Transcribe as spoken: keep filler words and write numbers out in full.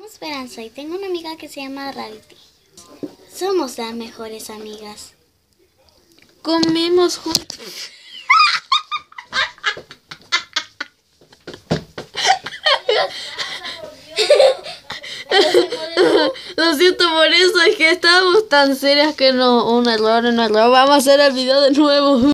Esperanza y tengo una amiga que se llama Rarity. Somos las mejores amigas. Comemos juntos. Lo siento por eso, es que estábamos tan serias que no, un error, un error. Vamos a hacer el video de nuevo.